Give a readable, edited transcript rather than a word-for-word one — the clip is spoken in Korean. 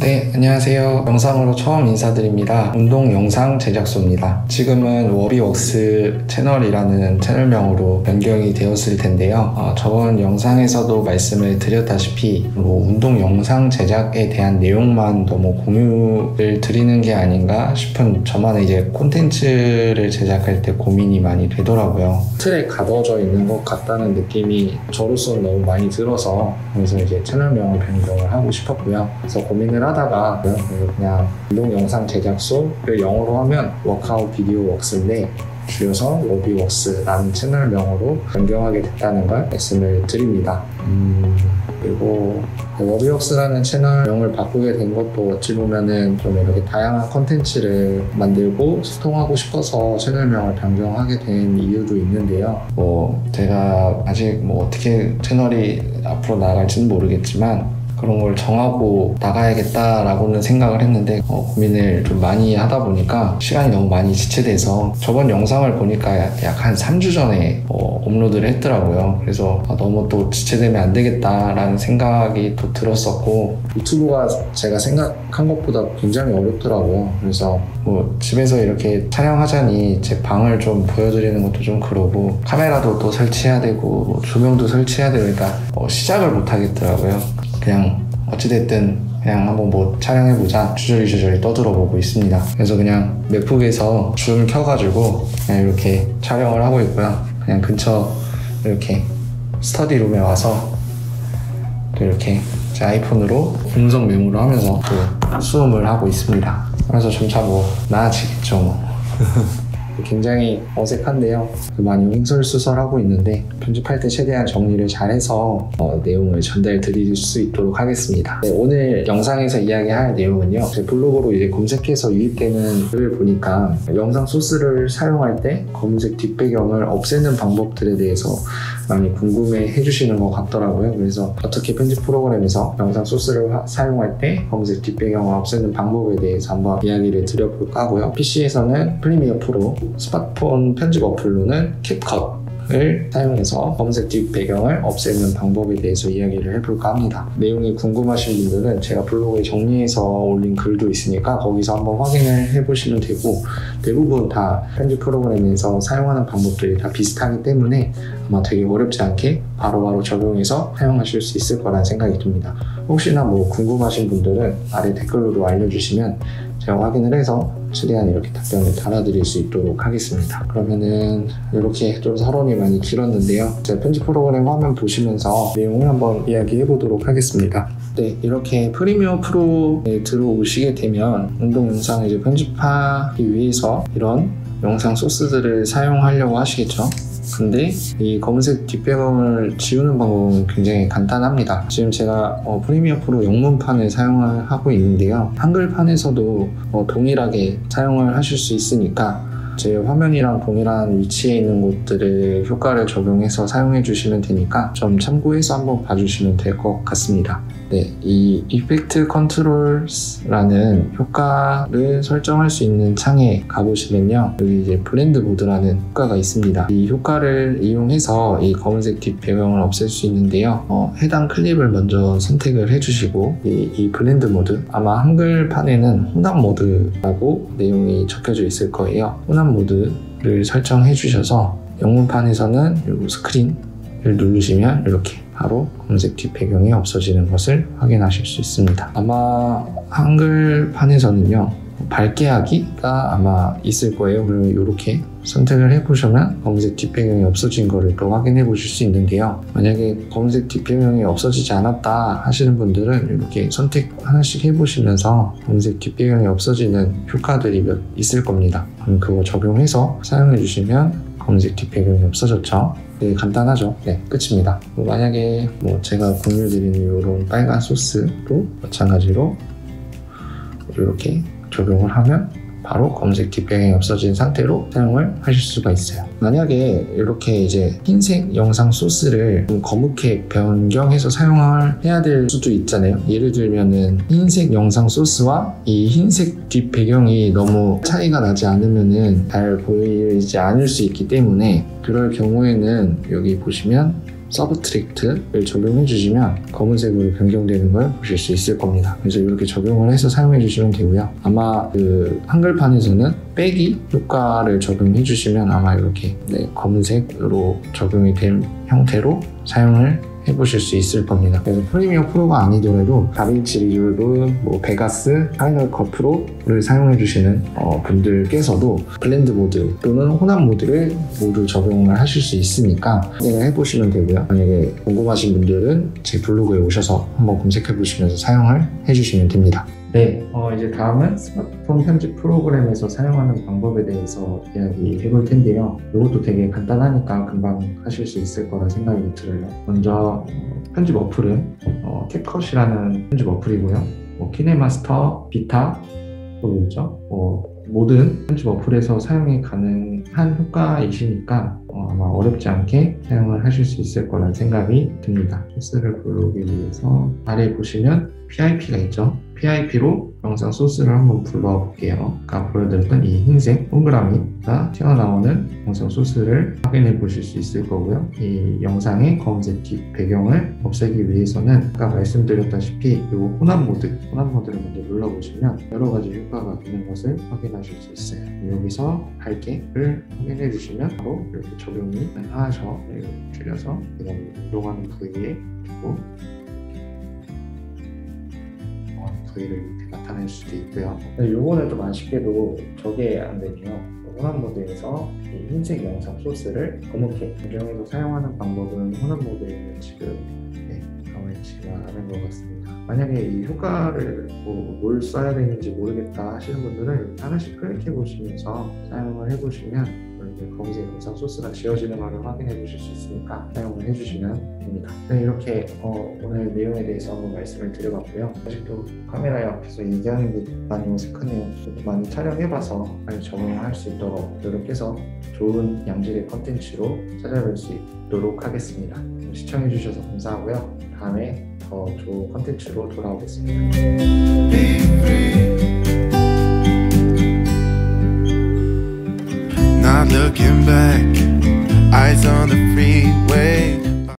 네, 안녕하세요. 영상으로 처음 인사드립니다. 운동 영상 제작소입니다. 지금은 워비웍스 채널이라는 채널명으로 변경이 되었을 텐데요. 저번 영상에서도 말씀을 드렸다시피 운동 영상 제작에 대한 내용만 너무 공유를 드리는 게 아닌가 싶은 저만의 이제 콘텐츠를 제작할 때 고민이 많이 되더라고요. 틀에 가둬져 있는 것 같다는 느낌이 저로서는 너무 많이 들어서 그래서 이제 채널명을 변경을 하고 싶었고요. 그래서 고민을 하다가 그냥 운동 영상 제작소를 영어로 하면 워크아웃 비디오 웍스인데 줄여서 워비웍스라는 채널명으로 변경하게 됐다는 걸 말씀을 드립니다. 그리고 워비웍스라는 채널명을 바꾸게 된 것도 어찌 보면은 좀 이렇게 다양한 컨텐츠를 만들고 소통하고 싶어서 채널명을 변경하게 된 이유도 있는데요. 제가 아직 어떻게 채널이 앞으로 나아갈지는 모르겠지만 그런 걸 정하고 나가야겠다라고는 생각을 했는데 고민을 좀 많이 하다 보니까 시간이 너무 많이 지체돼서 저번 영상을 보니까 약 한 3주 전에 업로드를 했더라고요. 그래서 너무 또 지체되면 안 되겠다라는 생각이 또 들었었고 유튜브가 제가 생각한 것보다 굉장히 어렵더라고요. 그래서 집에서 이렇게 촬영하자니 제 방을 좀 보여드리는 것도 좀 그러고 카메라도 또 설치해야 되고 조명도 설치해야 되고 그러니까 시작을 못 하겠더라고요. 그냥 어찌됐든 그냥 한번 촬영해보자 주저리 떠들어보고 있습니다. 그래서 그냥 맥북에서 줌 켜가지고 그냥 이렇게 촬영을 하고 있고요. 그냥 근처 이렇게 스터디룸에 와서 또 이렇게 제 아이폰으로 음성 메모를 하면서 또 수음을 하고 있습니다. 그래서 점차 나아지겠죠 굉장히 어색한데요. 많이 횡설수설하고 있는데 편집할 때 최대한 정리를 잘해서 내용을 전달 드릴 수 있도록 하겠습니다. 네, 오늘 영상에서 이야기할 내용은요. 제 블로그로 이제 검색해서 유입되는 글을 보니까 영상 소스를 사용할 때 검은색 뒷배경을 없애는 방법들에 대해서 많이 궁금해 해주시는 것 같더라고요. 그래서 어떻게 편집 프로그램에서 영상 소스를 사용할 때 검은색 뒷배경을 없애는 방법에 대해서 한번 이야기를 드려볼까 하고요. PC에서는 프리미어 프로, 스마트폰 편집 어플로는 캡컷을 사용해서 검은색 뒷배경을 없애는 방법에 대해서 이야기를 해볼까 합니다. 내용이 궁금하신 분들은 제가 블로그에 정리해서 올린 글도 있으니까 거기서 한번 확인을 해보시면 되고 대부분 다 편집 프로그램에서 사용하는 방법들이 다 비슷하기 때문에 아마 되게 어렵지 않게 바로바로 적용해서 사용하실 수 있을 거란 생각이 듭니다. 혹시나 궁금하신 분들은 아래 댓글로도 알려주시면 제가 확인을 해서 최대한 이렇게 답변을 달아드릴 수 있도록 하겠습니다. 그러면은 이렇게 좀 서론이 많이 길었는데요. 제가 편집 프로그램 화면 보시면서 내용을 한번 이야기해 보도록 하겠습니다. 네, 이렇게 프리미어 프로에 들어오시게 되면 운동 영상을 이제 편집하기 위해서 이런 영상 소스들을 사용하려고 하시겠죠. 근데 이 검은색 뒷배경을 지우는 방법은 굉장히 간단합니다. 지금 제가 프리미어 프로 영문판을 사용을 하고 있는데요. 한글판에서도 동일하게 사용을 하실 수 있으니까 제 화면이랑 동일한 위치에 있는 곳들을 효과를 적용해서 사용해 주시면 되니까 좀 참고해서 한번 봐주시면 될 것 같습니다. 네, 이 이펙트 컨트롤스라는 효과를 설정할 수 있는 창에 가보시면요. 여기 이제 블렌드 모드라는 효과가 있습니다. 이 효과를 이용해서 이 검은색 뒷배경을 없앨 수 있는데요. 해당 클립을 먼저 선택을 해주시고 이 블렌드 모드, 아마 한글판에는 혼합 모드라고 내용이 적혀져 있을 거예요. 혼합 모드를 설정해 주셔서 영문판에서는 이 스크린을 누르시면 이렇게 바로 검은색 뒷배경이 없어지는 것을 확인하실 수 있습니다. 아마 한글판에서는요 밝게 하기가 아마 있을 거예요. 그러면 이렇게 선택을 해보시면 검은색 뒷배경이 없어진 거를 또 확인해 보실 수 있는데요. 만약에 검은색 뒷배경이 없어지지 않았다 하시는 분들은 이렇게 선택 하나씩 해보시면서 검은색 뒷배경이 없어지는 효과들이 몇 있을 겁니다. 그럼 그거 적용해서 사용해 주시면 검은색 뒷배경이 없어졌죠. 네, 간단하죠. 네, 끝입니다. 만약에 제가 공유드리는 이런 빨간 소스도 마찬가지로 이렇게 적용을 하면 바로 검은색 뒷배경이 없어진 상태로 사용을 하실 수가 있어요. 만약에 이렇게 이제 흰색 영상 소스를 좀 검게 변경해서 사용을 해야 될 수도 있잖아요. 예를 들면은 흰색 영상 소스와 이 흰색 뒷배경이 너무 차이가 나지 않으면은 잘 보이지 않을 수 있기 때문에 그럴 경우에는 여기 보시면 서브트랙트를 적용해 주시면 검은색으로 변경되는 걸 보실 수 있을 겁니다. 그래서 이렇게 적용을 해서 사용해 주시면 되고요. 아마 그 한글판에서는 빼기 효과를 적용해 주시면 아마 이렇게 검은색으로 적용이 된 형태로 사용을 해보실 수 있을 겁니다. 그래서 프리미어 프로가 아니더라도 다빈치 리졸브, 베가스, 파이널 컷 프로를 사용해 주시는 분들께서도 블렌드 모드 또는 혼합 모드를 모두 적용을 하실 수 있으니까 해보시면 되고요. 만약에 궁금하신 분들은 제 블로그에 오셔서 한번 검색해 보시면서 사용을 해주시면 됩니다. 네, 이제 다음은 스마트폰 편집 프로그램에서 사용하는 방법에 대해서 이야기해 볼 텐데요. 이것도 되게 간단하니까 금방 하실 수 있을 거라 생각이 들어요. 먼저 편집 어플은 캡컷이라는 편집 어플이고요. 키네마스터, 비타, 또 있죠. 모든 편집 어플에서 사용이 가능한 효과이시니까 아마 어렵지 않게 사용을 하실 수 있을 거란 생각이 듭니다. 소스를 부르기 위해서 아래에 보시면 PIP가 있죠. PIP로 영상 소스를 한번 불러볼게요. 아까 보여드렸던 이 흰색 동그라미가 튀어나오는 영상 소스를 확인해 보실 수 있을 거고요. 이 영상의 검은색 뒷 배경을 없애기 위해서는 아까 말씀드렸다시피 이 혼합 모드를 먼저 눌러보시면 여러 가지 효과가 있는 것을 확인하실 수 있어요. 여기서 밝기를 확인해 주시면 바로 이렇게 적용이 가능하죠. 이렇게 줄여서 이동하는 부위에 두고 부위를 이렇게 나타낼 수도 있고요. 요거는 좀 아쉽게도 저게 안 되네요. 혼합 모드에서 이 흰색 영상 소스를 검은게 변경해서 사용하는 방법은 혼합 모드에는 지금 강화있지가 않은 것 같습니다. 만약에 이 효과를 뭘 써야 되는지 모르겠다 하시는 분들은 하나씩 클릭해 보시면서 사용을 해보시면 검은색 영상 소스가 지워지는 것을 확인해 보실 수 있으니까 사용을 해주시면 됩니다. 네, 이렇게 오늘 내용에 대해서 한번 말씀을 드려봤고요. 아직도 카메라 옆에서 얘기하는 게 많이 어색하네요. 많이 촬영해봐서 빨리 적응을 할 수 있도록 노력해서 좋은 양질의 컨텐츠로 찾아뵐 수 있도록 하겠습니다. 시청해주셔서 감사하고요. 다음에 더 좋은 컨텐츠로 돌아오겠습니다. Not looking back, eyes on the freeway.